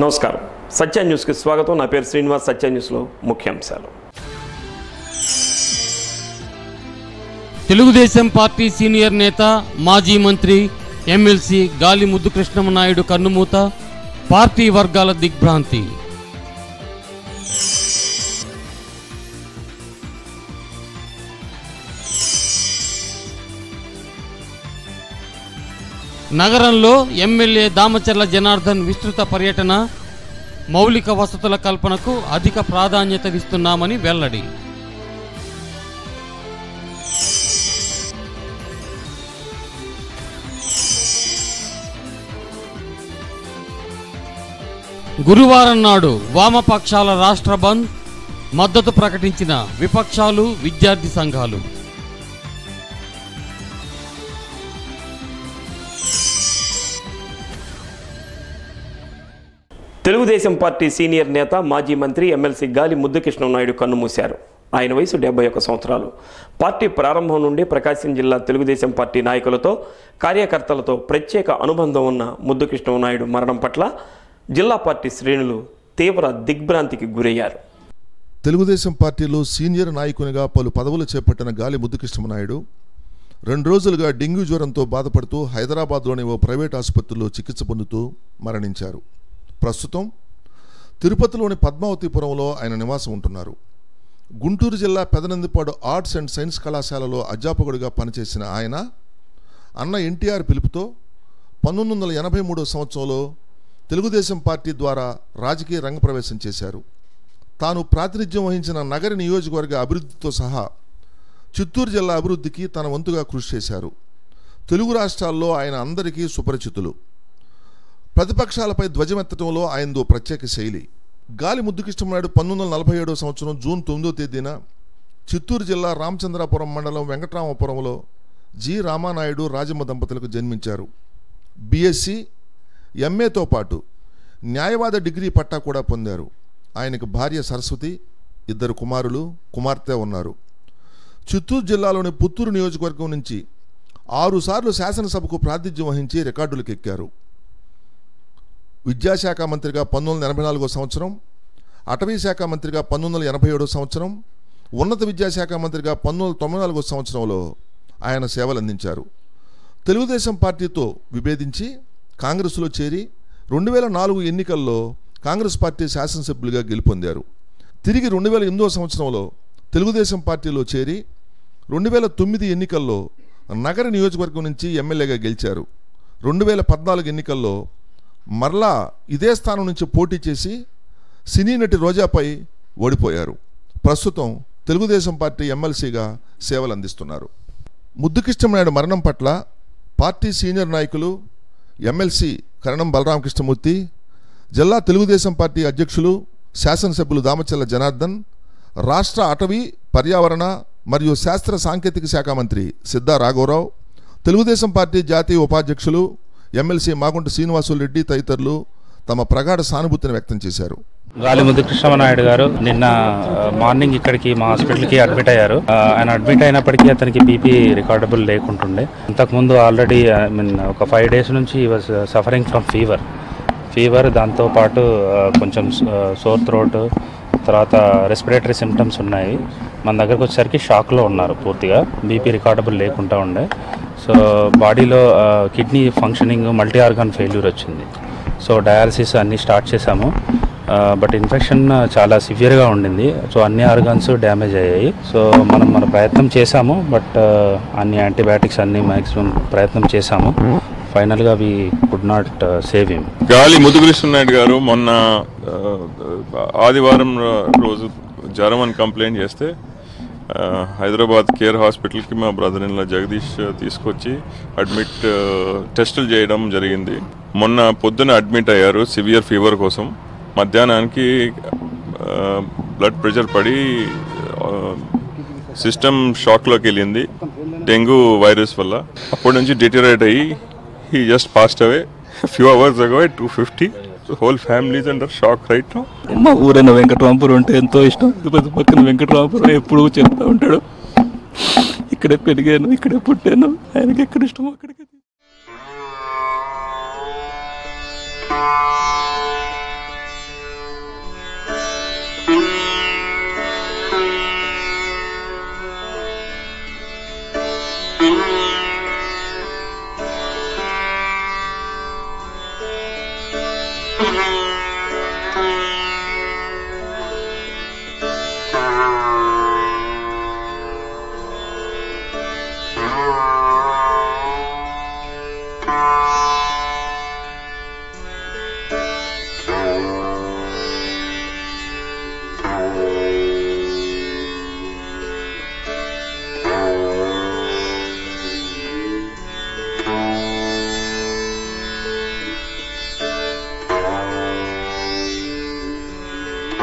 నమస్కారం. సత్య న్యూస్కి స్వాగతం. నా పేరు శ్రీనివాస్. సత్య న్యూస్లో ముఖ్యాంశాలు. తెలుగుదేశం పార్టీ సీనియర్ నేత మాజీ మంత్రి ఎమ్మెల్సీ గాలి ముద్దుకృష్ణమనాయుడు కన్నుమూత, పార్టీ వర్గాల దిగ్భ్రాంతి. నగరంలో ఎమ్మెల్యే దామచర్ల జనార్దన్ విస్తృత పర్యటన, మౌలిక వసతుల కల్పనకు అధిక ప్రాధాన్యత ఇస్తున్నామని వెల్లడి. గురువారం నాడు వామపక్షాల రాష్ట్ర బంద్, మద్దతు ప్రకటించిన విపక్షాలు, విద్యార్థి సంఘాలు. తెలుగుదేశం పార్టీ సీనియర్ నేత మాజీ మంత్రి ఎమ్మెల్సీ గాలి ముద్దుకృష్ణమనాయుడు కన్నుమూశారు. ఆయన వయసు 71 సంవత్సరాలు. పార్టీ ప్రారంభం నుండి ప్రకాశం జిల్లా తెలుగుదేశం పార్టీ నాయకులతో, కార్యకర్తలతో ప్రత్యేక అనుబంధం ఉన్న ముద్దుకృష్ణమనాయుడు మరణం పట్ల జిల్లా పార్టీ శ్రేణులు తీవ్ర దిగ్భ్రాంతికి గురయ్యారు. తెలుగుదేశం పార్టీలో సీనియర్ నాయకునిగా పలు పదవులు చేపట్టిన గాలి ముద్దుకృష్ణమనాయుడు 2 రోజులుగా డెంగ్యూ జ్వరంతో బాధపడుతూ హైదరాబాద్లోని ఓ ప్రైవేట్ ఆసుపత్రిలో చికిత్స పొందుతూ మరణించారు. ప్రస్తుతం తిరుపతిలోని పద్మావతిపురంలో ఆయన నివాసం ఉంటున్నారు. గుంటూరు జిల్లా పెదనందిపాడు ఆర్ట్స్ అండ్ సైన్స్ కళాశాలలో అధ్యాపకుడిగా పనిచేసిన ఆయన అన్న ఎన్టీఆర్ పిలుపుతో 1983 సంవత్సరంలో తెలుగుదేశం పార్టీ ద్వారా రాజకీయ రంగప్రవేశం చేశారు. తాను ప్రాతినిధ్యం వహించిన నగర నియోజకవర్గ అభివృద్ధితో సహా చిత్తూరు జిల్లా అభివృద్ధికి తన వంతుగా కృషి చేశారు. తెలుగు రాష్ట్రాల్లో ఆయన అందరికీ సుపరిచితులు. ప్రతిపక్షాలపై ధ్వజమెత్తడంలో ఆయనదో ప్రత్యేక శైలి. గాలి ముద్దుకృష్ణమనాయుడు 1947 సంవత్సరం జూన్ 9వ తేదీన చిత్తూరు జిల్లా రామచంద్రాపురం మండలం వెంకటరామపురంలో జి రామానాయుడు రాజమ్మ దంపతులకు జన్మించారు. బీఎస్సీ, ఎంఏతో పాటు న్యాయవాద డిగ్రీ పట్టా కూడా పొందారు. ఆయనకు భార్య సరస్వతి, 2 కుమారులు, కుమార్తె ఉన్నారు. చిత్తూరు జిల్లాలోని పుత్తూరు నియోజకవర్గం నుంచి 6 సార్లు శాసనసభకు ప్రాతినిధ్యం వహించి రికార్డులకు ఎక్కారు. విద్యాశాఖ మంత్రిగా 1984 సంవత్సరం, అటవీ శాఖ మంత్రిగా 1987 సంవత్సరం, ఉన్నత విద్యాశాఖ మంత్రిగా 1994 సంవత్సరంలో ఆయన సేవలు అందించారు. తెలుగుదేశం పార్టీతో విభేదించి కాంగ్రెస్లో చేరి 2004 ఎన్నికల్లో కాంగ్రెస్ పార్టీ శాసనసభ్యులుగా గెలుపొందారు. తిరిగి 2008 సంవత్సరంలో తెలుగుదేశం పార్టీలో చేరి 2009 ఎన్నికల్లో నగర నియోజకవర్గం నుంచి ఎమ్మెల్యేగా గెలిచారు. 2014 ఎన్నికల్లో మరలా ఇదే స్థానం నుంచి పోటీ చేసి సినీ నటి రోజాపై ఓడిపోయారు. ప్రస్తుతం తెలుగుదేశం పార్టీ ఎమ్మెల్సీగా సేవలు అందిస్తున్నారు. ముద్దుకృష్ణమనాయుడు మరణం పట్ల పార్టీ సీనియర్ నాయకులు, ఎమ్మెల్సీ కరణం బలరామకృష్ణమూర్తి, జిల్లా తెలుగుదేశం పార్టీ అధ్యక్షులు, శాసనసభ్యులు దామచర్ల జనార్దన్, రాష్ట్ర అటవీ, పర్యావరణ మరియు శాస్త్ర సాంకేతిక శాఖ మంత్రి సిద్ధా రాఘవరావు, తెలుగుదేశం పార్టీ జాతీయ ఉపాధ్యక్షులు ఎమ్మెల్సీ మాగుంట శ్రీనివాసులు రెడ్డి తదితరులు తమ ప్రగాఢ సానుభూతిని వ్యక్తం చేశారు. గాలి ముద్దుకృష్ణమనాయుడు గారు నిన్న మార్నింగ్ ఇక్కడికి మా హాస్పిటల్కి అడ్మిట్ అయ్యారు. ఆయన అడ్మిట్ అయినప్పటికీ అతనికి బీపీ రికార్డబుల్ లేకుంటుండే. అంతకుముందు ఆల్రెడీ ఒక 5 days నుంచి ఈ వాజ్ సఫరింగ్ ఫ్రమ్ ఫీవర్, దాంతోపాటు కొంచెం సోర్ థ్రోట్, తర్వాత రెస్పిరేటరీ సిమ్టమ్స్ ఉన్నాయి. మన దగ్గరకు వచ్చేసరికి షాక్లో ఉన్నారు. పూర్తిగా బీపీ రికార్డబుల్ లేకుండా ఉండే. సో బాడీలో kidney functioning, multi organ failure వచ్చింది. సో డయాలసిస్ అన్నీ స్టార్ట్ చేశాము. బట్ ఇన్ఫెక్షన్ చాలా సివియర్గా ఉండింది. సో అన్ని ఆర్గాన్స్ డ్యామేజ్ అయ్యాయి. సో మన ప్రయత్నం చేశాము. బట్ అన్ని యాంటీబయాటిక్స్ అన్ని మ్యాక్సిమం ప్రయత్నం చేశాము. ఫైనల్గా we could not save him. గాలి ముద్దుకృష్ణమనాయుడు గారు మొన్న ఆదివారం రోజు జ్వరం అని కంప్లైంట్ చేస్తే హైదరాబాద్ కేర్ హాస్పిటల్కి మా బ్రదర్ ఇన్ లా జగదీష్ తీసుకొచ్చి టెస్టులు చేయడం జరిగింది. మొన్న పొద్దున అడ్మిట్ అయ్యారు సివియర్ ఫీవర్ కోసం. మధ్యాహ్నానికి బ్లడ్ ప్రెషర్ పడి సిస్టమ్ షాక్లోకి వెళ్ళింది డెంగ్యూ వైరస్ వల్ల. అప్పటి నుంచి డిటరేట్ అయ్యి he just passed away a few hours ago at 2:50. The whole family is under shock right now. మా ఊరైన వెంకటరామపురం అంటే ఎంతో ఇష్టం. పక్కన వెంకటరామపురం ఎప్పుడు చెప్తూ ఉంటాడు. ఇక్కడే పెరిగాను, ఇక్కడే పుట్టాను, ఆయనకి ఎక్కడ ఇష్టమో అక్కడికి.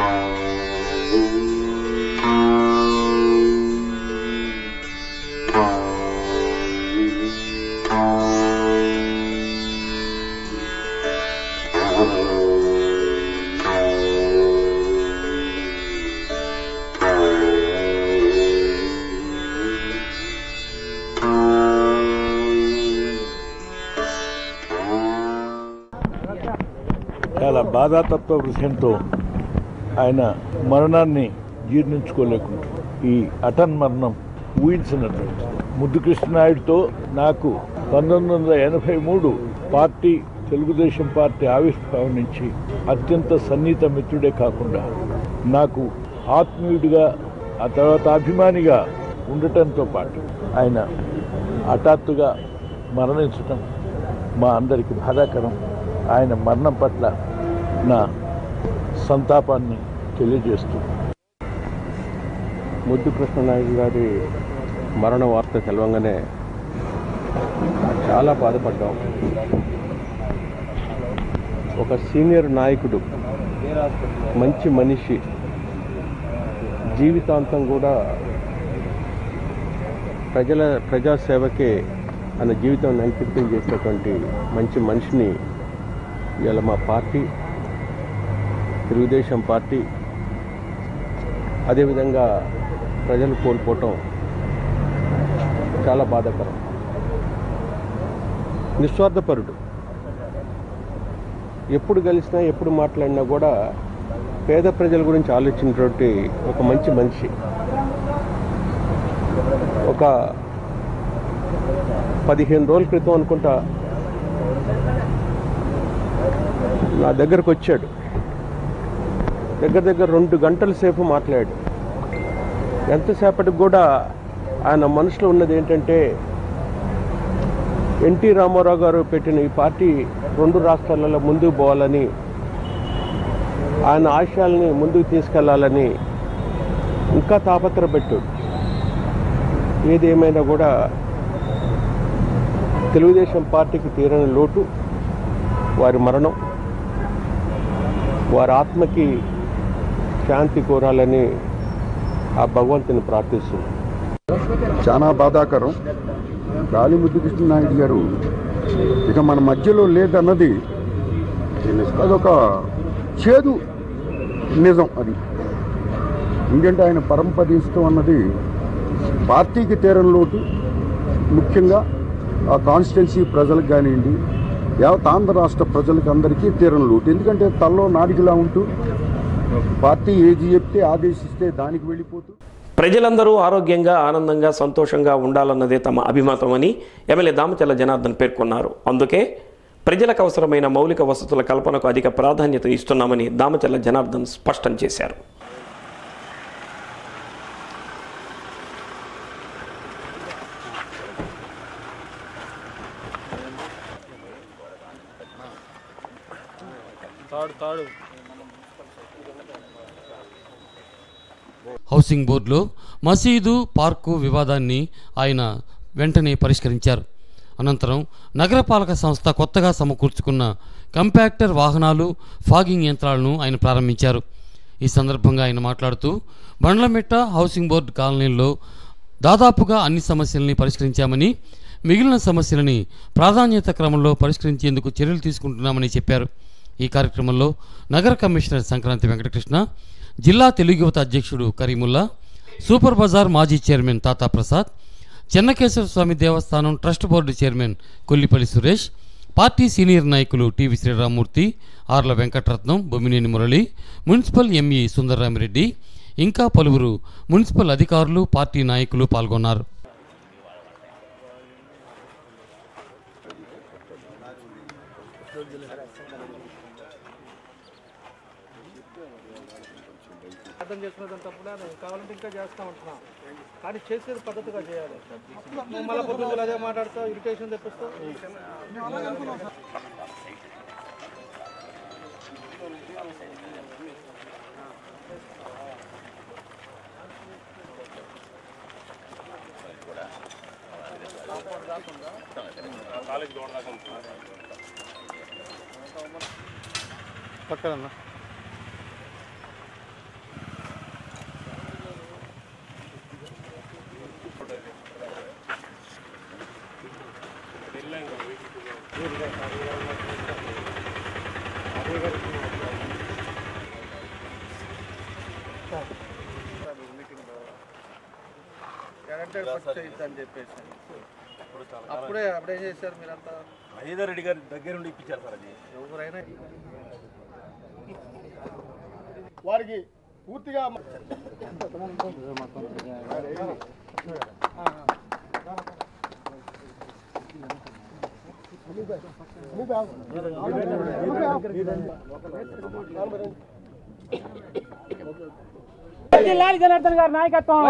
చాలా బాధాతత్వ విషయంతో ఆయన మరణాన్ని జీర్ణించుకోలేకుండా ఈ అటన్ మరణం ఊహించినట్టు. ముద్దు కృష్ణనాయుడుతో నాకు 1983 పార్టీ తెలుగుదేశం పార్టీ ఆవిర్భావం నుంచి అత్యంత సన్నిహిత మిత్రుడే కాకుండా నాకు ఆత్మీయుడిగా ఆ తర్వాత అభిమానిగా ఉండటంతో పాటు ఆయన హఠాత్తుగా మరణించటం మా అందరికీ బాధాకరం. ఆయన మరణం పట్ల నా సంతాపాన్ని తెలియజేస్తూ ముద్దు కృష్ణనాయుడు గారి మరణ వార్త తెలవంగానే చాలా బాధపడ్డాం. ఒక సీనియర్ నాయకుడు, మంచి మనిషి, జీవితాంతం కూడా ప్రజాసేవకే ఆయన జీవితాన్ని అంకితం చేసినటువంటి మంచి మనిషిని ఇలా మా పార్టీ, తెలుగుదేశం పార్టీ, అదేవిధంగా ప్రజలు కోల్పోవటం చాలా బాధాకరం. నిస్వార్థపరుడు, ఎప్పుడు కలిసినా ఎప్పుడు మాట్లాడినా కూడా పేద ప్రజల గురించి ఆలోచించినటువంటి ఒక మంచి మనిషి. ఒక 15 రోజుల క్రితం అనుకుంటా నా దగ్గరకు వచ్చాడు. దగ్గర 2 గంటల సేపు మాట్లాడాడు. ఎంతసేపటికి కూడా ఆయన మనసులో ఉన్నది ఏంటంటే, ఎన్టీ రామారావు గారు పెట్టిన ఈ పార్టీ 2 రాష్ట్రాలలో ముందుకు పోవాలని, ఆయన ఆశయాల్ని ముందుకు తీసుకెళ్లాలని ఇంకా తాపత్రపెట్టాడు. ఏది ఏమైనా కూడా తెలుగుదేశం పార్టీకి తీరని లోటు వారి మరణం. వారి ఆత్మకి శాంతి కోరాలని ఆ భగవంతుని ప్రార్థిస్తుంది. చాలా బాధాకరం. గాలి ముద్దు కృష్ణనాయుడు గారు ఇక మన మధ్యలో లేదన్నది అదొక చేదు నిజం. అది ఎందుకంటే ఆయన పరంపదిస్తూ అన్నది పార్టీకి తీరని లోటు, ముఖ్యంగా ఆ కాన్స్టిట్యున్సీ ప్రజలకు కానివ్వండి, యావత్ ఆంధ్ర రాష్ట్ర ప్రజలకు అందరికీ తీరని లోటు. ఎందుకంటే తల్లో నాడికిలా ఉంటూ పార్టీ ఏది చెప్తే ఆదేశిస్తే దానికి వెళ్ళిపోతూ ప్రజలందరూ ఆరోగ్యంగా, ఆనందంగా, సంతోషంగా ఉండాలన్నదే తమ అభిమతమని ఎమ్మెల్యే దామచర్ల జనార్దన్ పేర్కొన్నారు. అందుకే ప్రజలకు అవసరమైన మౌలిక వసతుల కల్పనకు అధిక ప్రాధాన్యత ఇస్తున్నామని దామచర్ల జనార్దన్ స్పష్టం చేశారు. హౌసింగ్ బోర్డులో మసీదు, పార్కు వివాదాన్ని ఆయన వెంటనే పరిష్కరించారు. అనంతరం నగరపాలక సంస్థ కొత్తగా సమకూర్చుకున్న కంపాక్టర్ వాహనాలు, ఫాగింగ్ యంత్రాలను ఆయన ప్రారంభించారు. ఈ సందర్భంగా ఆయన మాట్లాడుతూ బండ్లమెట్ట హౌసింగ్ బోర్డు కాలనీల్లో దాదాపుగా అన్ని సమస్యల్ని పరిష్కరించామని, మిగిలిన సమస్యలని ప్రాధాన్యత క్రమంలో పరిష్కరించేందుకు చర్యలు తీసుకుంటున్నామని చెప్పారు. ఈ కార్యక్రమంలో నగర కమిషనర్ సంక్రాంతి వెంకటకృష్ణ, జిల్లా తెలుగు యువత అధ్యక్షుడు కరీముల్లా, సూపర్ బజార్ మాజీ చైర్మన్ తాతా Prasad, Chennakeswara Swamy Devasthanam trust board chairman Kollipalli Suresh, party senior నాయకులు TV Sriramamurthy, Arla Venkataratnam, Bommineni Murali, municipal ME Sundarramireddy, ఇంకా పలువురు మున్సిపల్ అధికారులు, పార్టీ నాయకులు పాల్గొన్నారు. అర్థం చేసుకునేదంతా కూడా కావాలంటే ఇంకా చేస్తూ ఉంటున్నాం, కానీ చేసేది పద్ధతిగా చేయాలి. మళ్ళీ పొద్దున్న అదే మాట్లాడుతావు, ఇరిటేషన్ తెప్పిస్తావు. పక్కన గ్యారెంటెడ్ ఫస్ట్ అని చెప్పేసి అప్పుడే చేశారు మీరంతా. మహేందర్ రెడ్డి గారి దగ్గర నుండి ఇప్పించారు సార్. అది ఎవరైనా వారికి పూర్తిగా జనార్దన్ గారి నాయకత్వం.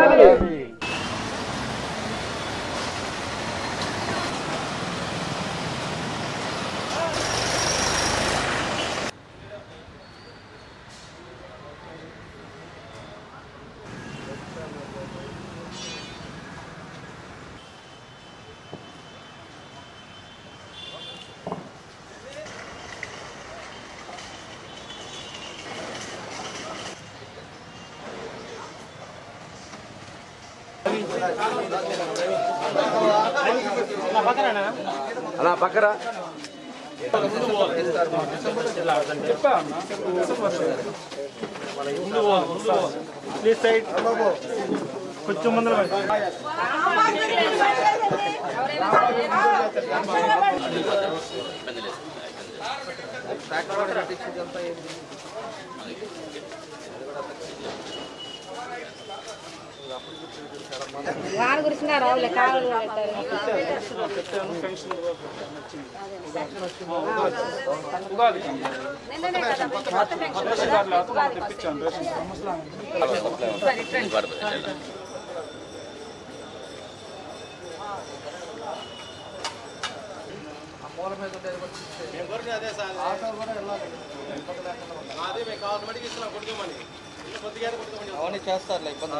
అలా పక్కరా కొంచెం ముందర వారి గురించి రావులే కావాలి అవన్నీ చేస్తారులే ఇబ్బంది.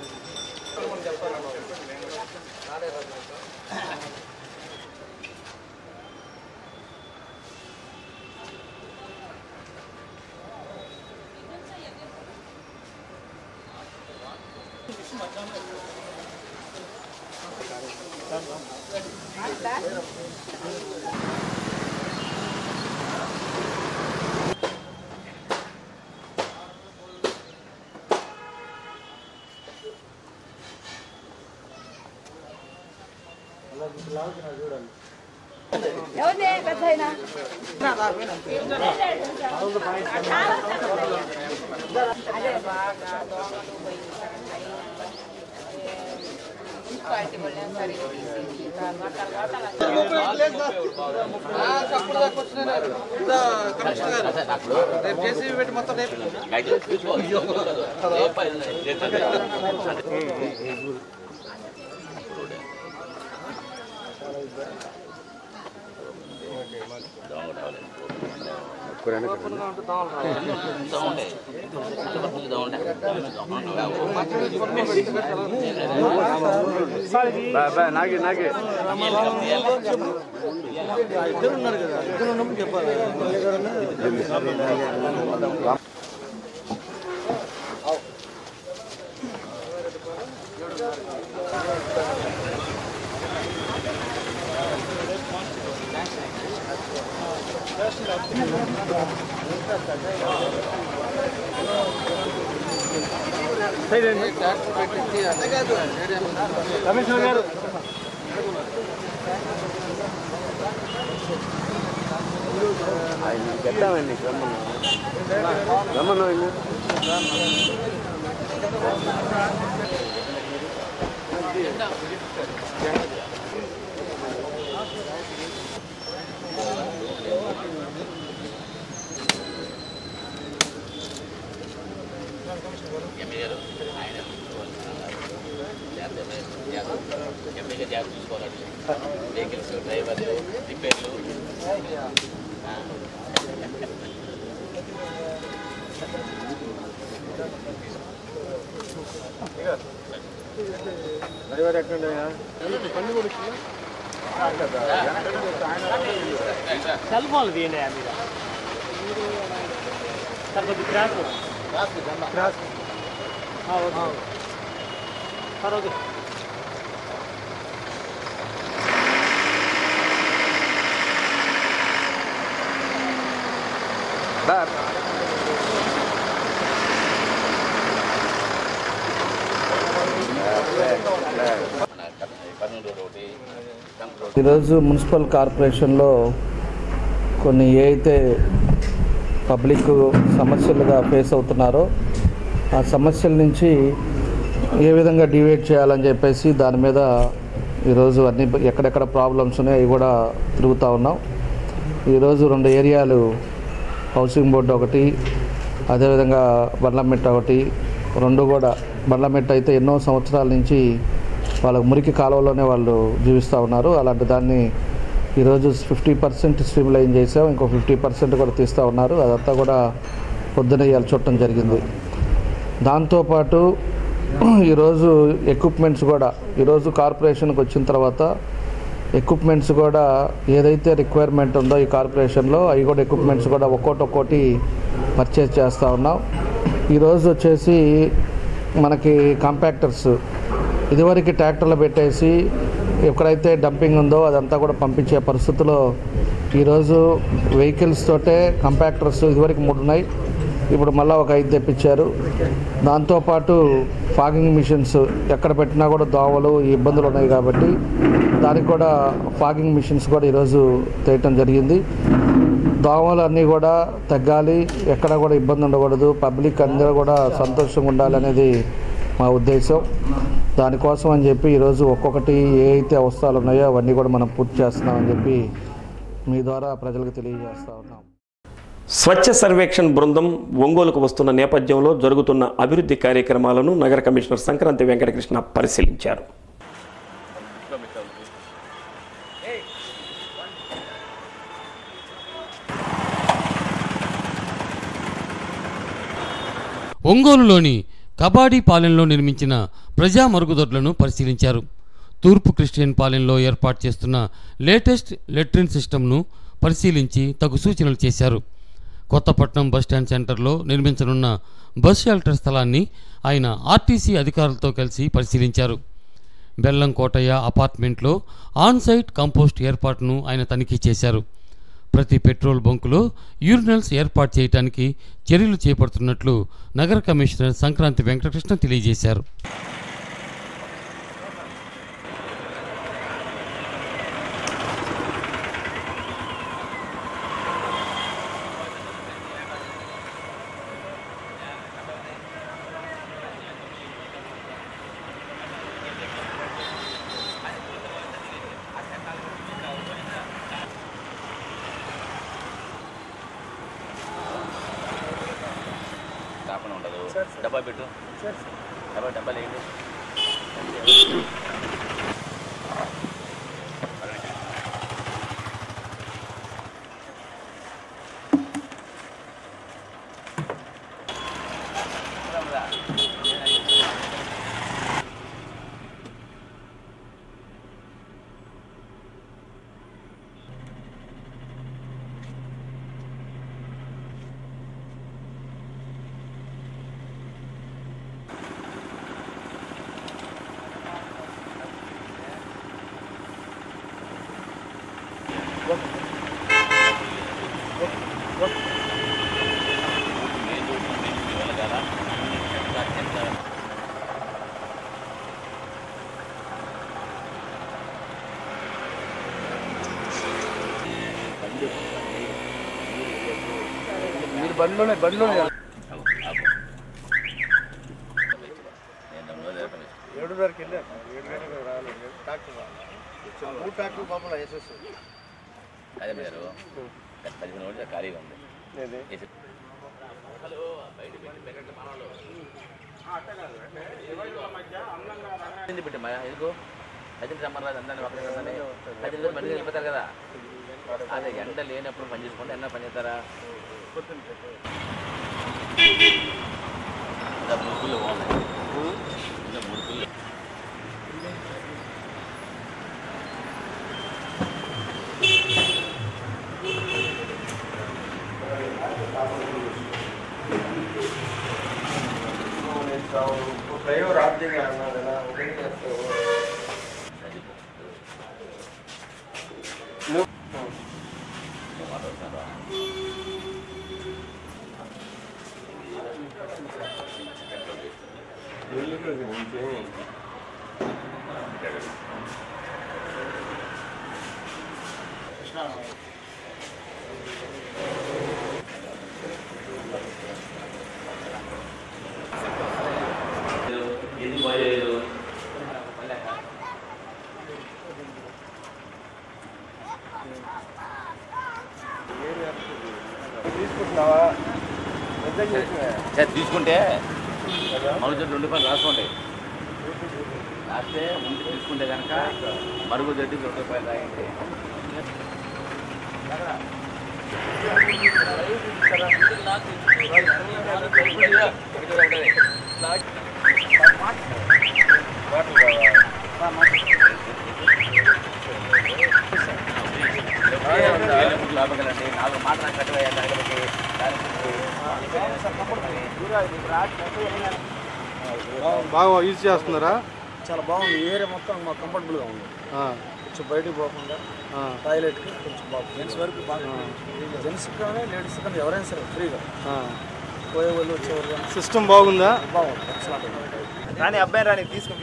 ఎవరిని పెద్ద అయినా అదే బాగా రేపు చేసి పెట్టి మొత్తం నాగే నాగే ఇద్దరు ఉన్నారు కదా, ఇద్దరు ఉన్నప్పుడు చెప్పాలి. కమిషనర్ గారు చెప్తామండి రమ్మను జాగ్రత్త చూసుకోవాలండి. వెహికల్స్ డ్రైవర్లు రిపేర్లు డ్రైవర్ ఎక్కడ పని కూడా సెల్ ఫోన్లు తీయండి మీరు సార్ కొద్దిగా cross cross okay sir okay sir ఈరోజు మున్సిపల్ కార్పొరేషన్లో కొన్ని ఏదైతే పబ్లిక్ సమస్యలుగా ఫేస్ అవుతున్నారో ఆ సమస్యల నుంచి ఏ విధంగా డివైడ్ చేయాలని చెప్పేసి దాని మీద ఈరోజు అన్ని ఎక్కడెక్కడ ప్రాబ్లమ్స్ ఉన్నాయో అవి కూడా తిరుగుతూ ఉన్నాం. ఈరోజు 2 ఏరియాలు హౌసింగ్ బోర్డు ఒకటి, అదేవిధంగా బండ్లమెట్ట ఒకటి, 2 కూడా బండ్లమెట్ట అయితే ఎన్నో సంవత్సరాల నుంచి వాళ్ళ మురికి కాలువలోనే వాళ్ళు జీవిస్తూ ఉన్నారు. అలాంటి దాన్ని ఈరోజు 50% స్ట్రీమ్లైన్ చేసాం, ఇంకో 50% కూడా తీస్తూ ఉన్నారు. అదంతా కూడా పొద్దున ఇవాళ చూడటం జరిగింది. దాంతోపాటు ఈరోజు ఎక్విప్మెంట్స్ కూడా ఈరోజు కార్పొరేషన్కి వచ్చిన తర్వాత ఎక్విప్మెంట్స్ కూడా ఏదైతే రిక్వైర్మెంట్ ఉందో ఈ కార్పొరేషన్లో అవి కూడా ఎక్విప్మెంట్స్ కూడా ఒక్కోటి పర్చేజ్ చేస్తూ ఉన్నాం. ఈరోజు వచ్చేసి మనకి కాంపాక్టర్స్ ఇదివరకు ట్రాక్టర్లు పెట్టేసి ఎక్కడైతే డంపింగ్ ఉందో అదంతా కూడా పంపించే పరిస్థితిలో ఈరోజు వెహికల్స్ తోటే కాంపాక్టర్స్ ఇదివరకు 3 ఉన్నాయి, ఇప్పుడు మళ్ళీ ఒక 5 తెప్పించారు. దాంతోపాటు ఫాగింగ్ మిషన్స్ ఎక్కడ పెట్టినా కూడా దోమలు ఇబ్బందులు ఉన్నాయి కాబట్టి దానికి కూడా ఫాగింగ్ మిషన్స్ కూడా ఈరోజు తేయటం జరిగింది. దోమలు అన్నీ కూడా తగ్గాలి, ఎక్కడ కూడా ఇబ్బంది ఉండకూడదు, పబ్లిక్ అందరూ కూడా సంతోషంగా ఉండాలనేది మా ఉద్దేశం. దానికోసం అని చెప్పి ఈరోజు ఒక్కొక్కటి ఏ అయితే అవసరాలు ఉన్నాయో అవన్నీ కూడా మనం పూర్తి చేస్తున్నామని చెప్పి మీ ద్వారా ప్రజలకు తెలియజేస్తూ ఉన్నాం. స్వచ్ఛ సర్వేక్షణ్ బృందం ఒంగోలుకు వస్తున్న నేపథ్యంలో జరుగుతున్న అభివృద్ధి కార్యక్రమాలను నగర కమిషనర్ సంక్రాంతి వెంకటకృష్ణ పరిశీలించారు. ఒంగోలులోని కబాడీపాలెంలో నిర్మించిన ప్రజా మరుగుదొడ్లను పరిశీలించారు. తూర్పు క్రిస్టియన్ పాలెంలో ఏర్పాటు చేస్తున్న లేటెస్ట్ లెట్రిన్ సిస్టమ్ను పరిశీలించి తగు సూచనలు చేశారు. కొత్తపట్నం బస్టాండ్ సెంటర్లో నిర్మించనున్న బస్ షెల్టర్ స్థలాన్ని ఆయన ఆర్టీసీ అధికారులతో కలిసి పరిశీలించారు. బెల్లం కోటయ్య అపార్ట్మెంట్లో ఆన్-సైట్ కంపోస్ట్ ఏర్పాటును ఆయన తనిఖీ చేశారు. ప్రతి పెట్రోల్ బంకులో యూరినల్స్ ఏర్పాటు చేయడానికి చర్యలు చేపడుతున్నట్లు నగర కమిషనర్ సంక్రాంతి వెంకటకృష్ణ తెలియజేశారు. డబ్బా పెట్టు, డబ్బా లేదు. మీరు బండిలోనే ఏడున్నరకి వెళ్ళారు, 7 రాలేదు. ట్రాక్టర్ 3 ట్రాక్టర్ పాపం వేసేస్తుంది. అదే మీరు 15 రోజులు ఖాళీగా ఉంది. పెట్టి ఎందుకు 10 రమ్మరాదు అందరినీ ఒకరి 10 రోజులు మళ్ళీ వెళ్ళిపోతారు కదా. అదే ఎండ లేనప్పుడు పని చేసుకోండి, ఎండ పని చేస్తారా ముడుపులు బాగున్నాయి. ముడుపులు డ్రైవర్ ఆర్థికంగా అన్నాడు కదా, ఒకటి చేస్తావు. తీసుకుంటే మరుగుదొడ్డి 2 రూపాయలు రాసుకోండి. రాస్తే ముందు తీసుకుంటే కనుక మరుగుదొడ్డి 2 రూపాయలు రాయండి. లాభగలండి 4 మాటలు కట్టవయ్యా తగలబెట్టి బాగా యూజ్ చేస్తున్నారా? చాలా బాగుంది. ఏరియా మొత్తం మాకు కంఫర్టబుల్గా ఉంది. కొంచెం బయటకు పోకుండా టాయిలెట్కి కొంచెం బాగుంది. జెంట్స్ వరకు బాగా, జెంట్స్ కానీ లేడీస్ కానీ ఎవరైనా సరే ఫ్రీగా పోయే వాళ్ళు వచ్చేవాళ్ళు. సిస్టమ్ బాగుందా? బాగుంది. ఎక్సలెంట్. రాని అబ్బాయి రాని తీసుకొని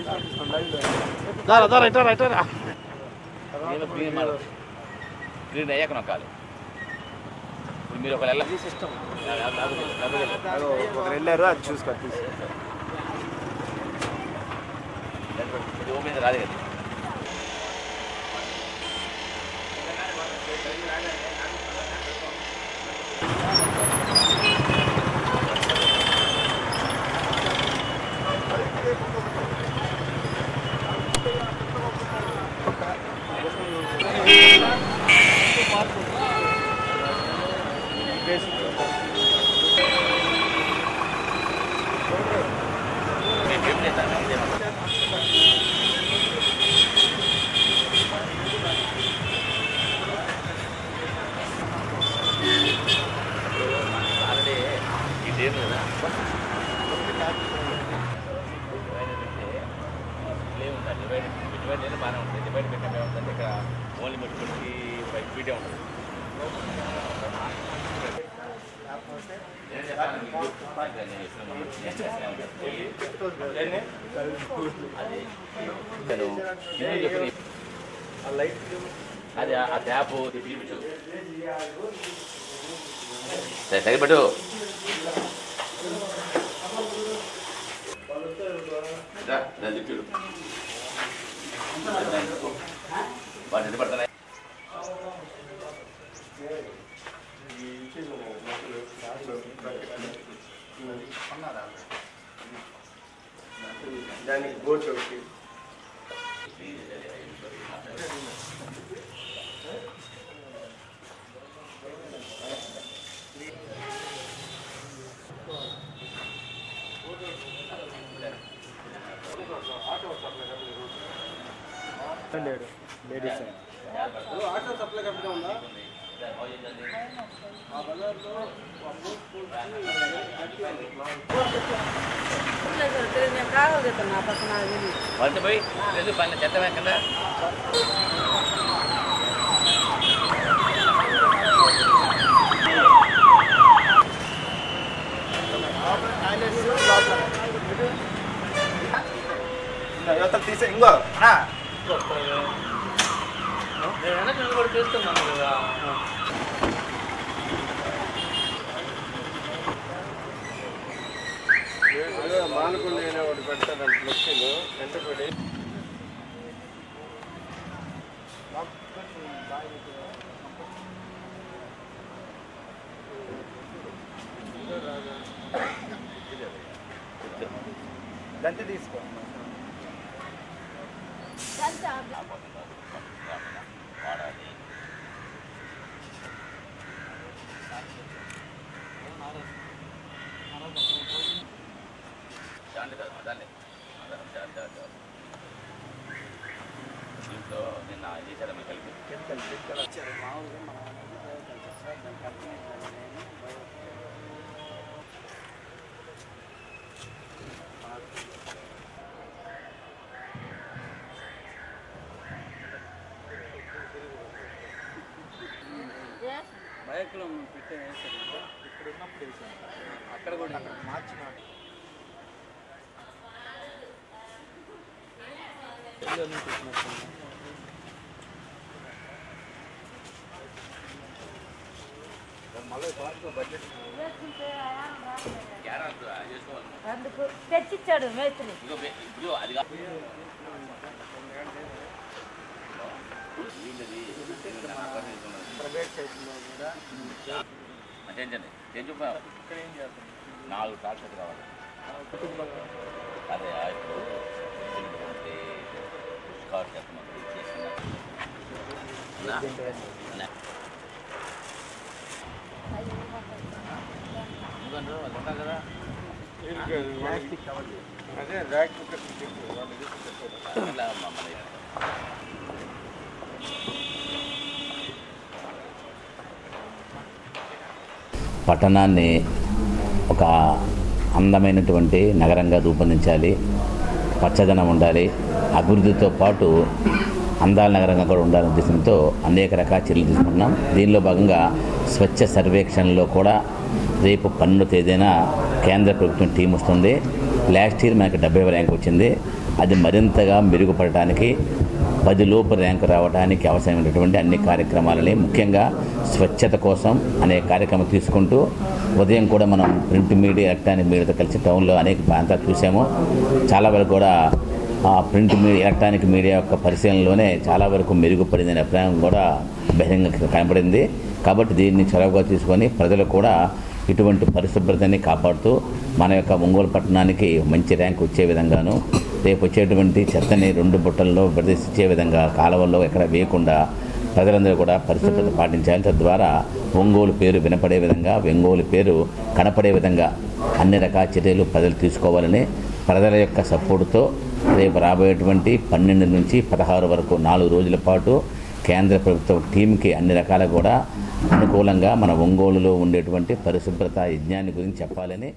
గ్రీన్ అయ్యాక నొక్కాలి. ఇప్పుడు మీరు ఒకవేళ సిస్టమ్ ఒకరు వెళ్ళారు, అది చూసుకోవాలి. ఓపెన్ రాదు కదా. డివైడ్ బాగానే ఉంటుంది. డివైడ్ పెట్టినప్పుడు ఏముంటుందంటే ఇక్కడ ఓన్లీ మెట్టుబడికి 5 ఫీటే ఉంటుంది. అది ఆ ట్యాప్ తగిపెట్టు. దాన్ని తిప్పిడు వాటి ఎన్ని పడుతున్నాయి. దానికి బోట్ ఒకటి లేడీస్ ఆటో సప్లై కంపెనీ ఉందా? ఆ బజార్లో వాళ్ళతో పోయి పైన చెత్త కింద తీసే ఇంకో కూడా చేస్తున్నాను కదా. మానుకుని నేను ఒకటి పెడతాను ఫ్లెక్సీలు వెంటపడి గంతి తీసుకో. దీంట్లో నిన్న చేశారు మీకు కలిపి బైక్లో పెట్టే వేసారు ఇక్కడ ఉన్నప్పుడు వేసాను. అక్కడ కూడా మార్చినాడు. అందుకు తెచ్చిచ్చాడు మేస్త్రి. నాలుగు టాక్స్ రావాలి. అదే స్కాట్ కదా పట్టణాన్ని ఒక అందమైనటువంటి నగరంగా రూపొందించాలి, పచ్చదనం ఉండాలి, అభివృద్ధితో పాటు అందాల నగరంగా కూడా ఉండాలనే ఉద్దేశంతో అనేక రకాల చర్యలు తీసుకుంటున్నాం. దీనిలో భాగంగా స్వచ్ఛ సర్వేక్షణలో కూడా రేపు 12వ తేదీన కేంద్ర ప్రభుత్వం టీం వస్తుంది. లాస్ట్ ఇయర్ మనకి 70వ ర్యాంక్ వచ్చింది. అది మరింతగా మెరుగుపడటానికి 10 లోపు ర్యాంకు రావడానికి అవసరమైనటువంటి అన్ని కార్యక్రమాలని, ముఖ్యంగా స్వచ్ఛత కోసం అనే కార్యక్రమం తీసుకుంటూ ఉదయం కూడా మనం ప్రింట్ మీడియా, ఎలక్ట్రానిక్ మీడియాతో కలిసి టౌన్లో అనేక ప్రాంతాలు చూసాము. చాలా వరకు కూడా ప్రింట్ మీడియా, ఎలక్ట్రానిక్ మీడియా యొక్క పరిశీలనలోనే చాలా వరకు మెరుగుపడిందనే అభిప్రాయం కూడా బహిరంగ కనపడింది. కాబట్టి దీన్ని చొరవగా తీసుకొని ప్రజలు కూడా ఇటువంటి పరిశుభ్రతని కాపాడుతూ మన యొక్క ఒంగోలు పట్టణానికి మంచి ర్యాంక్ వచ్చే విధంగాను, రేపు వచ్చేటువంటి చెత్తని 2 బుట్టల్లో ప్రదర్శించే విధంగా కాలువల్లో ఎక్కడ వేయకుండా ప్రజలందరూ కూడా పరిశుభ్రత పాటించాలి. తద్వారా ఒంగోలు పేరు వినపడే విధంగా, ఒంగోలు పేరు కనపడే విధంగా అన్ని రకాల చర్యలు ప్రజలు తీసుకోవాలని ప్రజల యొక్క సపోర్టుతో రేపు రాబోయేటువంటి 12 నుంచి 16 వరకు 4 రోజుల పాటు కేంద్ర ప్రభుత్వ టీంకి అన్ని రకాల కూడా అనుకూలంగా మన ఒంగోలులో ఉండేటువంటి పరిశుభ్రత యజ్ఞాన్ని గురించి చెప్పాలని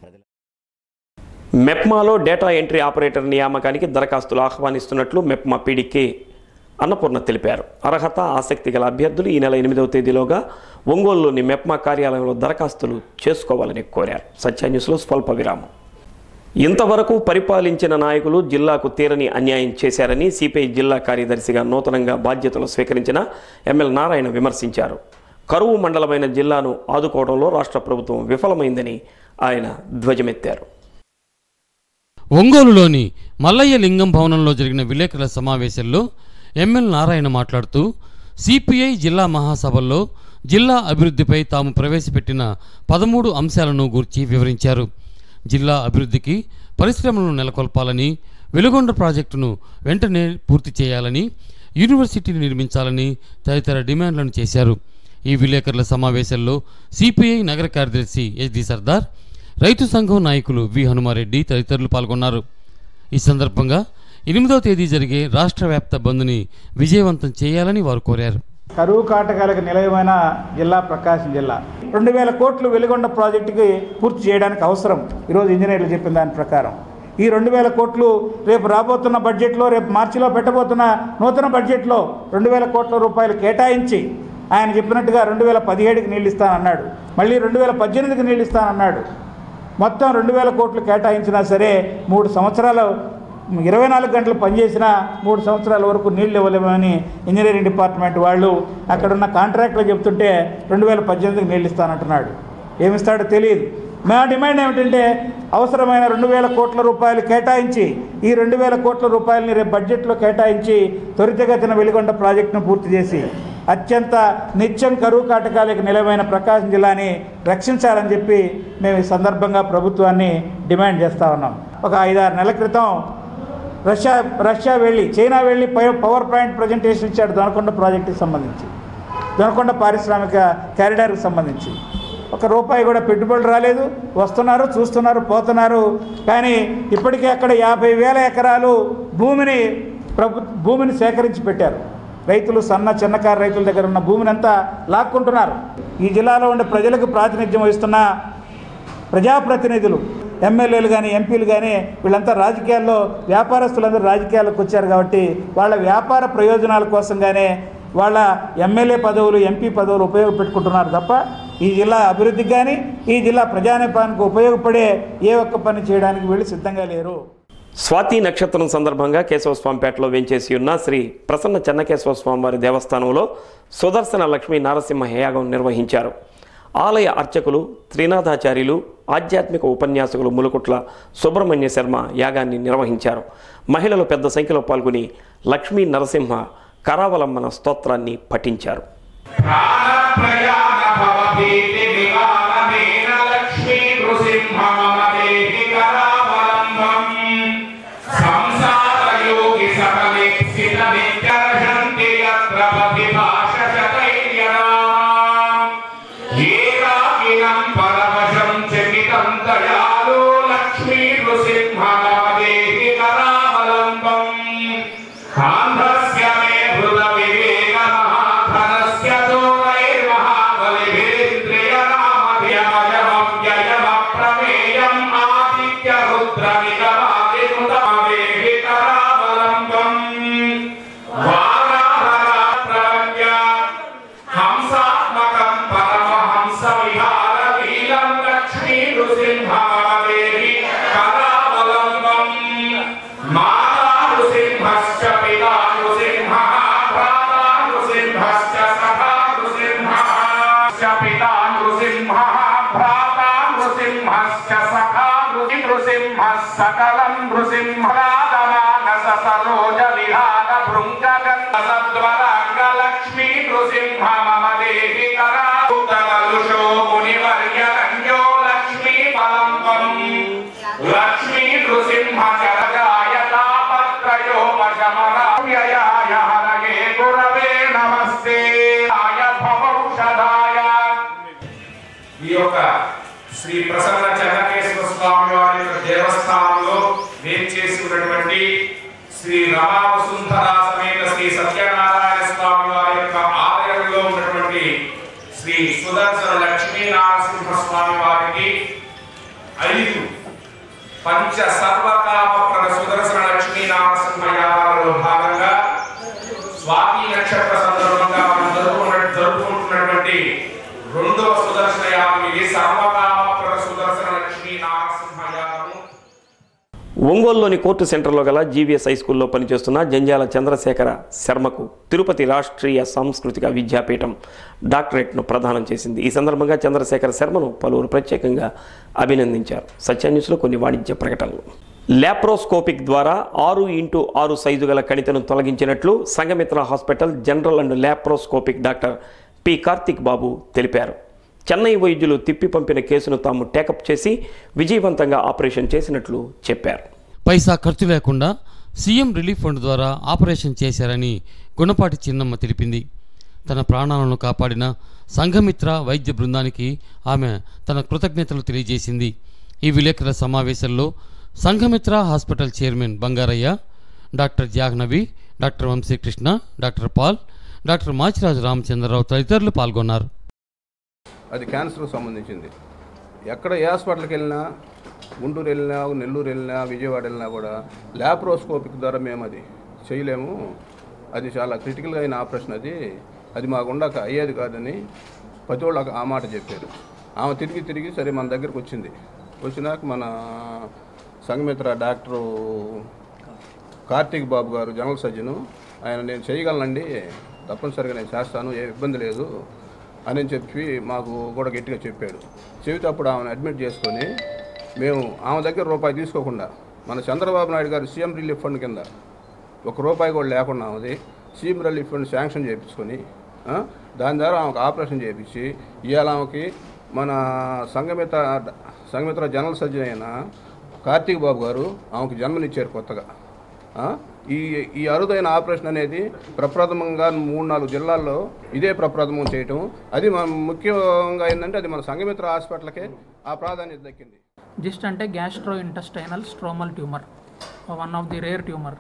మెప్మాలో డేటా ఎంట్రీ ఆపరేటర్ నియామకానికి దరఖాస్తులు ఆహ్వానిస్తున్నట్లు మెప్మా పీడీకే అన్నపూర్ణ తెలిపారు. అర్హత, ఆసక్తి గల అభ్యర్థులు ఈ నెల 8వ తేదీలోగా ఒంగోలులోని మెప్మా కార్యాలయంలో దరఖాస్తులు చేసుకోవాలని కోరారు. సత్య న్యూస్లో స్వల్ప విరామం. ఇంతవరకు పరిపాలించిన నాయకులు జిల్లాకు తీరని అన్యాయం చేశారని సిపిఐ జిల్లా కార్యదర్శిగా నూతనంగా బాధ్యతలు స్వీకరించిన ఎమ్మెల్యే నారాయణ విమర్శించారు. కరువు మండలమైన జిల్లాను ఆదుకోవడంలో రాష్ట్ర ప్రభుత్వం విఫలమైందని ఆయన ధ్వజమెత్తారు. ఒంగోలులోని మల్లయ్య లింగం భవనంలో జరిగిన విలేకరుల సమావేశంలో ఎమ్మెల్యే నారాయణ మాట్లాడుతూ సిపిఐ జిల్లా మహాసభల్లో జిల్లా అభివృద్ధిపై తాము ప్రవేశపెట్టిన 13 అంశాలను గూర్చి వివరించారు. జిల్లా అభివృద్ధికి పరిశ్రమలను నెలకొల్పాలని, వెలుగొండ ప్రాజెక్టును వెంటనే పూర్తి చేయాలని, యూనివర్సిటీని నిర్మించాలని తదితర డిమాండ్లను చేశారు. ఈ విలేకరుల సమావేశంలో సిపిఐ నగర కార్యదర్శి ఎస్డి సర్దార్, రైతు సంఘం నాయకులు వి హనుమారెడ్డి తదితరులు పాల్గొన్నారు. ఈ సందర్భంగా 8వ తేదీ జరిగే రాష్ట్ర వ్యాప్త బంద్ని విజయవంతం చేయాలని వారు కోరారు. కరువు కాటకాలకు నిలయమైన జిల్లా ప్రకాశం జిల్లా. 2000 కోట్లు వెలుగొండ ప్రాజెక్టుకి పూర్తి చేయడానికి అవసరం. ఈరోజు ఇంజనీర్లు చెప్పిన దాని ప్రకారం ఈ 2000 కోట్లు రేపు రాబోతున్న బడ్జెట్లో, రేపు మార్చిలో పెట్టబోతున్న నూతన బడ్జెట్లో 2000 కోట్ల రూపాయలు కేటాయించి ఆయన చెప్పినట్టుగా 2017కి నీళ్ళు ఇస్తానన్నాడు, మళ్ళీ 2018కి నీళ్ళు ఇస్తానన్నాడు. మొత్తం 2000 కోట్లు కేటాయించినా సరే 3 సంవత్సరాలు 24 గంటలు పనిచేసినా 3 సంవత్సరాల వరకు నీళ్ళు ఇవ్వలేమని ఇంజనీరింగ్ డిపార్ట్మెంట్ వాళ్ళు అక్కడున్న కాంట్రాక్టులు చెప్తుంటే 2018కి నీళ్ళు ఇస్తానంటున్నాడు. ఏమిస్తాడో తెలియదు. మా డిమాండ్ ఏమిటంటే అవసరమైన 2000 కోట్ల రూపాయలు కేటాయించి, ఈ 2000 కోట్ల రూపాయలని రేపు బడ్జెట్లో కేటాయించి త్వరితగతిన వెలుగొండ ప్రాజెక్టును పూర్తి చేసి అత్యంత నిత్యం కరువు కాటకాలకు నిలవైన ప్రకాశం జిల్లాని రక్షించాలని చెప్పి మేము ఈ సందర్భంగా ప్రభుత్వాన్ని డిమాండ్ చేస్తూ ఉన్నాం. ఒక 5-6 నెలల క్రితం రష్యా వెళ్ళి, చైనా వెళ్ళి పవర్ పాయింట్ ప్రజెంటేషన్ ఇచ్చాడు దొనకొండ ప్రాజెక్టుకి సంబంధించి, దొనకొండ పారిశ్రామిక కారిడార్కి సంబంధించి. ₹1 కూడా పెట్టుబడులు రాలేదు. వస్తున్నారు, చూస్తున్నారు, పోతున్నారు. కానీ ఇప్పటికే అక్కడ 50,000 ఎకరాలు భూమిని సేకరించి పెట్టారు. రైతులు, చిన్నకారు రైతుల దగ్గర ఉన్న భూమిని అంతా లాక్కుంటున్నారు. ఈ జిల్లాలో ఉండే ప్రజలకు ప్రాతినిధ్యం వహిస్తున్న ప్రజాప్రతినిధులు, ఎమ్మెల్యేలు కానీ, ఎంపీలు కానీ వీళ్ళంతా రాజకీయాల్లో, వ్యాపారస్తులందరూ రాజకీయాలకు వచ్చారు కాబట్టి వాళ్ళ వ్యాపార ప్రయోజనాల కోసంగానే వాళ్ళ ఎమ్మెల్యే పదవులు, ఎంపీ పదవులు ఉపయోగపెట్టుకుంటున్నారు తప్ప ఈ జిల్లా అభివృద్ధికి కానీ, ఈ జిల్లా ప్రజానీకానికి ఉపయోగపడే ఏ ఒక్క పని చేయడానికి వీళ్ళు సిద్ధంగా లేరు. స్వాతి నక్షత్రం సందర్భంగా కేశవస్వామిపేటలో వేంచేసి ఉన్న శ్రీ ప్రసన్న చెన్నకేశవ స్వామివారి దేవస్థానంలో సుదర్శన లక్ష్మీ నారసింహ యాగం నిర్వహించారు. ఆలయ అర్చకులు, త్రినాథాచార్యులు, ఆధ్యాత్మిక ఉపన్యాసకులు ములుకుట్ల సుబ్రహ్మణ్య శర్మ యాగాన్ని నిర్వహించారు. మహిళలు పెద్ద సంఖ్యలో పాల్గొని లక్ష్మీ నరసింహ కరావలంబన స్తోత్రాన్ని పఠించారు. सकलं नृसिंहराजमानस सरोज विहार भृङ्गगन्धसद्वराङ्ग लक्ष्मी नृसिंह मम देहि कराभूतकलुषो मुनिवर्यरञ्जो लक्ष्मी पलम्बम् लक्ष्मी नृसिंह जगजायतापत्रयोपशमनाव्ययाय हरये गुरवे नमस्ते आय भवौषधाय ఈ యొక్క శ్రీ ప్రసన్న చెన్నకేశ్వర స్వామి వారి దేవస్థానంలో వేంచేసి ఉన్నటువంటి శ్రీ రమా వసుంధర సమేత శ్రీ సత్యనారాయణ స్వామి వారి యొక్క ఆలయంలో ఉన్నటువంటి శ్రీ సుదర్శన లక్ష్మీ నరసింహ స్వామి వారికి 5 పంచ సర్వకామప్రద సుదర్శన లక్ష్మీ నరసింహ యాగాలలో భాగంగా స్వాతి నక్షత్ర సందర్భంగా మనం జరుపుకుంటున్నటువంటి రెండవ సుదర్శన యాగం ఇది సర్వకామప్రద సుదర్శన లక్ష్మీ నరసింహ యాగము. ఒంగోలులోని కోర్టు సెంటర్లో గల జీవీఎస్ హై స్కూల్లో పనిచేస్తున్న జంజాల చంద్రశేఖర శర్మకు తిరుపతి రాష్ట్రీయ సాంస్కృతిక విద్యాపీఠం డాక్టరేట్ను ప్రదానం చేసింది. ఈ సందర్భంగా చంద్రశేఖర శర్మను పలువురు ప్రత్యేకంగా అభినందించారు. సత్యాన్యూస్లో కొన్ని వాణిజ్య ప్రకటనలు. ల్యాప్రోస్కోపిక్ ద్వారా 6x6 సైజు గల కణితను తొలగించినట్లు Sanghamitra hospital general and laparoscopic doctor P Karthik Babu తెలిపారు. చెన్నై వైద్యులు తిప్పి పంపిన కేసును తాము టేకప్ చేసి విజయవంతంగా ఆపరేషన్ చేసినట్లు చెప్పారు. పైసా ఖర్చు లేకుండా సీఎం రిలీఫ్ ఫండ్ ద్వారా ఆపరేషన్ చేశారని గుణపాటి చిన్నమ్మ తెలిపింది. తన ప్రాణాలను కాపాడిన సంఘమిత్ర వైద్య బృందానికి ఆమె తన కృతజ్ఞతలు తెలియజేసింది. ఈ విలేకరుల సమావేశంలో Sanghamitra hospital chairman Bangarayya, doctor Jahnavi, doctor Vamsikrishna, doctor Paul, doctor Machiraju Ramachandra Rao తదితరులు పాల్గొన్నారు. అది క్యాన్సర్కు సంబంధించింది. ఎక్కడ ఏ హాస్పిటల్కి వెళ్ళినా, గుంటూరు వెళ్ళినా, నెల్లూరు వెళ్ళినా, విజయవాడ వెళ్ళినా కూడా ల్యాప్రోస్కోపిక్ ద్వారా మేము అది చేయలేము, అది చాలా క్రిటికల్గా అయిన ఆపరేషన్, అది మాకు ఉండక అయ్యేది కాదని ప్రతి వాళ్ళు ఆ మాట చెప్పారు. ఆమె తిరిగి సరే మన దగ్గరకు వచ్చినాక మన సంఘమిత్ర డాక్టరు కార్తీక్ బాబు గారు జనరల్ సర్జను, ఆయన నేను చేయగలనండి, తప్పనిసరిగా నేను చేస్తాను, ఏ ఇబ్బంది లేదు అని చెప్పి మాకు కూడా గట్టిగా చెప్పాడు. చెబితే అప్పుడు ఆమెను అడ్మిట్ చేసుకొని మేము ఆమె దగ్గర రూపాయి తీసుకోకుండా మన చంద్రబాబు నాయుడు గారు సీఎం రిలీఫ్ ఫండ్ కింద ₹1 కూడా లేకుండా ఆమెది సీఎం రిలీఫ్ ఫండ్ శాంక్షన్ చేయించుకొని దాని ద్వారా ఆమెకు ఆపరేషన్ చేయించి ఇవాళ ఆమెకి మన సంఘమిత్ర జనరల్ సర్జన్ అయిన కార్తీక్ బాబు గారు ఆమెకు జన్మనిచ్చారు కొత్తగా. ఈ అరుదైన ఆపరేషన్ అనేది ప్రప్రథమంగా 3-4 జిల్లాల్లో ఇదే ప్రప్రథమం చేయటం, అది మన ముఖ్యంగా ఏంటంటే అది మన సంఘమిత్ర హాస్పిటల్కే ఆ ప్రాధాన్యత దక్కింది. జిస్ట్ అంటే gastro intestinal stromal tumour, one of the rare tumour.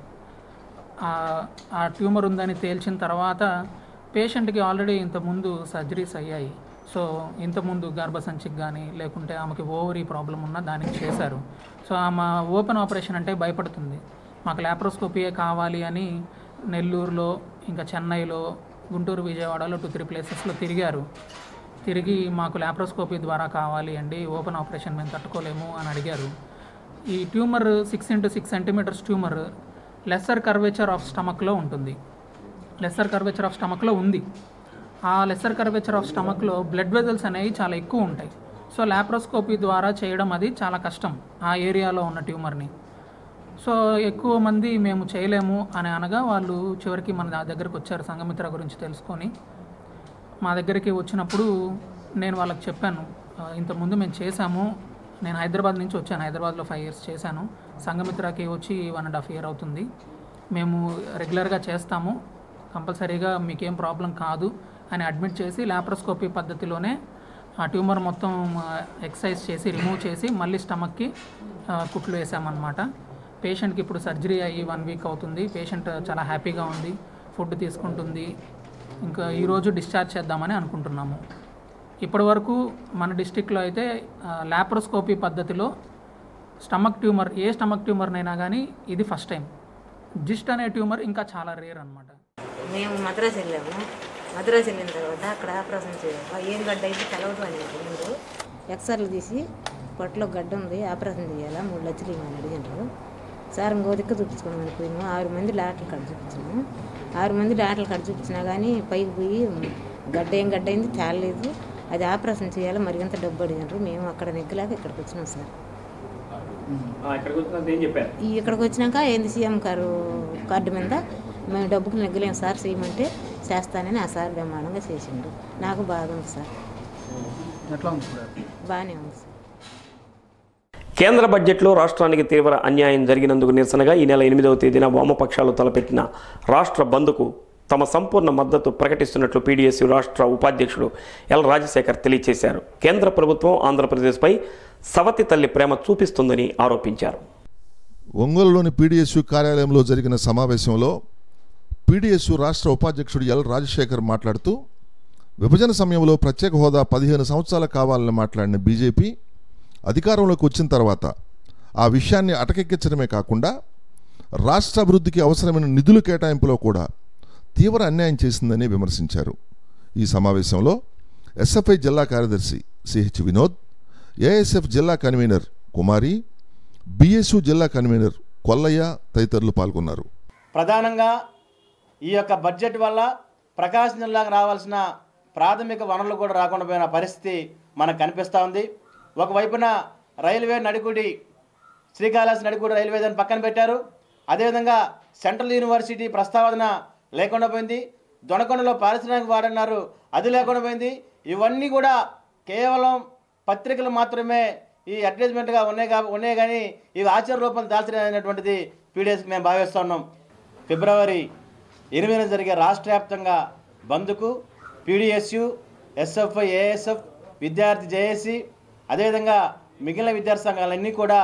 ఆ ట్యూమర్ ఉందని తేల్చిన తర్వాత పేషెంట్కి ఆల్రెడీ ఇంతకుముందు సర్జరీస్ అయ్యాయి. సో ఇంతకుముందు గర్భసంచికి కానీ లేకుంటే ఆమెకి ఓవరీ ప్రాబ్లం ఉన్నా దానికి చేశారు. సో ఆమె ఓపెన్ ఆపరేషన్ అంటే భయపడుతుంది. మాకు ల్యాప్రోస్కోపీయే కావాలి అని నెల్లూరులో, ఇంకా చెన్నైలో, గుంటూరు, విజయవాడలో 2-3 ప్లేసెస్లో తిరిగి మాకు ల్యాప్రోస్కోపీ ద్వారా కావాలి అండి, ఓపెన్ ఆపరేషన్ మేము తట్టుకోలేము అని అడిగారు. ఈ tumour 6x6 centimetres tumour lesser curvature of స్టమక్లో ఉంటుంది. లెస్సర్ కర్వేచర్ ఆఫ్ స్టమక్లో ఉంది. ఆ లెస్సర్ కర్వేచర్ ఆఫ్ స్టమక్లో బ్లడ్ వెజల్స్ అనేవి చాలా ఎక్కువ ఉంటాయి. సో లాప్రోస్కోపీ ద్వారా చేయడం అది చాలా కష్టం ఆ ఏరియాలో ఉన్న ట్యూమర్ని. సో ఎక్కువ మంది మేము చేయలేము అని అనగా వాళ్ళు చివరికి మన దగ్గరకు వచ్చారు సంఘమిత్ర గురించి తెలుసుకొని. మా దగ్గరికి వచ్చినప్పుడు నేను వాళ్ళకి చెప్పాను, ఇంతకుముందు మేము చేశాము, నేను హైదరాబాద్ నుంచి వచ్చాను, హైదరాబాద్లో 5 years చేశాను, సంఘమిత్రకి వచ్చి 1.5 year అవుతుంది, మేము రెగ్యులర్గా చేస్తాము, కంపల్సరీగా మీకేం ప్రాబ్లం కాదు అని అడ్మిట్ చేసి లాప్రోస్కోపీ పద్ధతిలోనే ఆ ట్యూమర్ మొత్తం ఎక్సైజ్ చేసి రిమూవ్ చేసి మళ్ళీ స్టమక్కి కుట్లు వేసామన్నమాట. పేషెంట్కి ఇప్పుడు సర్జరీ అయ్యి 1 week అవుతుంది. పేషెంట్ చాలా హ్యాపీగా ఉంది, ఫుడ్ తీసుకుంటుంది. ఇంకా ఈరోజు డిశ్చార్జ్ చేద్దామని అనుకుంటున్నాము. ఇప్పటి వరకు మన డిస్టిక్లో అయితే లాప్రోస్కోపీ పద్ధతిలో స్టమక్ ట్యూమర్, ఏ స్టమక్ ట్యూమర్నైనా కానీ ఇది ఫస్ట్ టైం. జిస్ట్ అనే ట్యూమర్ ఇంకా చాలా రేర్ అనమాట. మేము మద్రాసు వెళ్ళాము. మద్రాసు వెళ్ళిన తర్వాత అక్కడ ఆపరేషన్ చేయాలి, ఏం గడ్డ అయితే తెలవదు అని ముందు ఎక్స్రేలు తీసి పొట్టలో గడ్డ ఉంది, ఆపరేషన్ చేయాలా, 3 లక్షలు ఇవ్వమని అడిగినారు. సార్ ఇంకో దిక్కు చూపించుకోవడం అనుకున్నాము. 6 మంది డాక్టర్లు కాడ చూపించాము. 6 మంది డాక్టర్లు కాడ చూపించినా కానీ పైకి పోయి గడ్డ ఏం గడ్డ అయింది తేలలేదు, అది ఆపరేషన్ చేయాలి, మరింత డబ్బు అడిగినారు. మేము అక్కడ నెగ్గలేక ఇక్కడికి వచ్చినాం సార్. ఇక్కడికి వచ్చినాక ఏంది సీఎం గారు కార్డు మీద మేము డబ్బుకు నెగ్గలేము సార్, చేయమంటే చేస్తానని ఆ సార్ బ్రహ్మాండంగా చేసిండు. నాకు బాగా ఉంది సార్, బాగానే ఉంది సార్. కేంద్ర బడ్జెట్లో రాష్ట్రానికి తీవ్ర అన్యాయం జరిగినందుకు నిరసనగా ఈ నెల 8వ తేదీన వామపక్షాలు తలపెట్టిన రాష్ట్ర బంద్కు తమ సంపూర్ణ మద్దతు ప్రకటిస్తున్నట్లు పీడీఎస్యూ రాష్ట్ర ఉపాధ్యక్షుడు ఎల్ రాజశేఖర్ తెలియజేశారు. కేంద్ర ప్రభుత్వం ఆంధ్రప్రదేశ్పై సవతి తల్లి ప్రేమ చూపిస్తుందని ఆరోపించారు. ఒంగోలులోని పీడీఎస్యూ కార్యాలయంలో జరిగిన సమావేశంలో పీడీఎస్యూ రాష్ట్ర ఉపాధ్యక్షుడు ఎల్ రాజశేఖర్ మాట్లాడుతూ, విభజన సమయంలో ప్రత్యేక హోదా 15 సంవత్సరాలు కావాలని మాట్లాడిన బీజేపీ అధికారంలోకి వచ్చిన తర్వాత ఆ విషయాన్ని అటకెక్కించడమే కాకుండా రాష్ట్ర అభివృద్ధికి అవసరమైన నిధుల కేటాయింపులో కూడా తీవ్ర అన్యాయం చేసిందని విమర్శించారు. ఈ సమావేశంలో ఎస్ఎఫ్ఐ జిల్లా కార్యదర్శి సిహెచ్ వినోద్, ఏఎస్ఎఫ్ జిల్లా కన్వీనర్ కుమారి, బీఎస్యూ జిల్లా కన్వీనర్ కొల్లయ్య తదితరులు పాల్గొన్నారు. ప్రధానంగా ఈ యొక్క బడ్జెట్ వల్ల ప్రకాశం జిల్లాకు రావాల్సిన ప్రాథమిక వనరులు కూడా రాకుండా పోయిన పరిస్థితి మనకు కనిపిస్తూ ఉంది. ఒకవైపున రైల్వే నడికుడి, శ్రీకాళహస్తి నడికుడి రైల్వే దాన్ని పక్కన పెట్టారు. అదేవిధంగా సెంట్రల్ యూనివర్సిటీ ప్రస్తావన లేకుండా పోయింది. దొనకొండలో పారిశ్రామిక వాడన్నారు, అది లేకుండా పోయింది. ఇవన్నీ కూడా కేవలం పత్రికలు మాత్రమే ఈ అడ్వర్టైజ్మెంట్గా ఉన్నాయి కానీ ఇవి ఆచార రూపాలు దాల్చలేనటువంటిది పీడీఎస్కి మేము భావిస్తూ ఉన్నాం. ఫిబ్రవరి 8న జరిగే రాష్ట్ర వ్యాప్తంగా బంద్కు పీడీఎస్యూ, ఎస్ఎఫ్ఐ, ఏఎస్ఎఫ్, విద్యార్థి జేఏసీ, అదేవిధంగా మిగిలిన విద్యార్థి సంఘాలన్నీ కూడా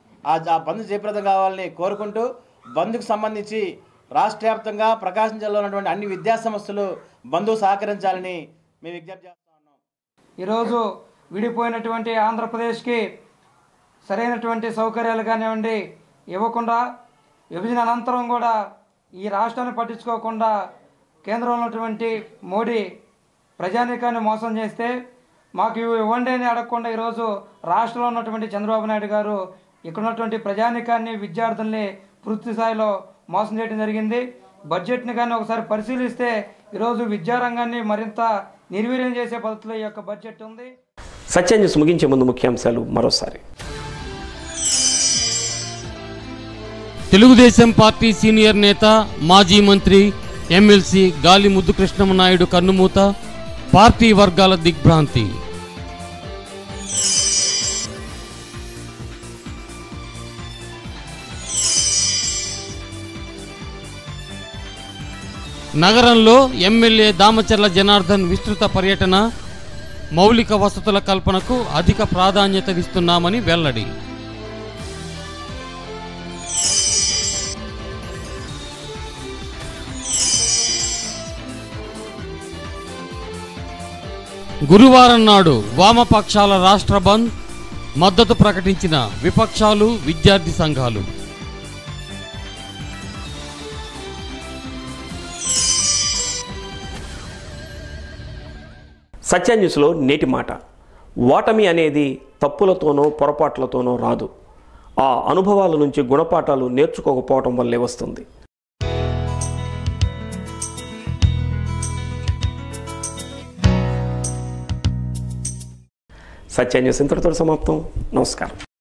ఆ బంద్ జయప్రదం కావాలని కోరుకుంటూ బంద్కు సంబంధించి రాష్ట్ర వ్యాప్తంగా ప్రకాశం జిల్లాలో ఉన్నటువంటి అన్ని విద్యా సంస్థలు బంద్కు సహకరించాలని మేము విజ్ఞప్తి చేస్తూ ఉన్నాం. ఈరోజు విడిపోయినటువంటి ఆంధ్రప్రదేశ్కి సరైనటువంటి సౌకర్యాలు కానివ్వండి ఇవ్వకుండా, విభజన అనంతరం కూడా ఈ రాష్ట్రాన్ని పట్టించుకోకుండా కేంద్రంలో ఉన్నటువంటి మోడీ ప్రజానీకాన్ని మోసం చేస్తే మాకు ఇవ్వండి అని అడగకుండా ఈరోజు రాష్ట్రంలో ఉన్నటువంటి చంద్రబాబు నాయుడు గారు ఇక్కడ ఉన్నటువంటి ప్రజానీకాన్ని, విద్యార్థుల్ని పూర్తి స్థాయిలో మోసం చేయడం జరిగింది. బడ్జెట్ని కానీ ఒకసారి పరిశీలిస్తే ఈరోజు విద్యారంగాన్ని మరింత నిర్వీర్యం చేసే పద్ధతిలో ఈ యొక్క బడ్జెట్ ఉంది. సత్య న్యూస్ ముగించే ముందు ముఖ్యాంశాలు మరోసారి. తెలుగుదేశం పార్టీ సీనియర్ నేత, మాజీ మంత్రి, ఎమ్మెల్సీ గాలి ముద్దుకృష్ణమనాయుడు కన్నుమూత, పార్టీ వర్గాల దిగ్భ్రాంతి. నగరంలో ఎమ్మెల్యే దామచర్ల జనార్దన్ విస్తృత పర్యటన, మౌలిక వసతుల కల్పనకు అధిక ప్రాధాన్యతనిస్తున్నామని వెల్లడి. గురువారం నాడు వామపక్షాల రాష్ట్ర బంద్, మద్దతు ప్రకటించిన విపక్షాలు, విద్యార్థి సంఘాలు. సత్య న్యూస్లో నేటి మాట. ఓటమి అనేది తప్పులతోనో పొరపాట్లతోనో రాదు, ఆ అనుభవాల నుంచి గుణపాఠాలు నేర్చుకోకపోవటం వల్లే వస్తుంది. సత్య న్యూస్ ఇంతటితో సమాప్తం. నమస్కారం.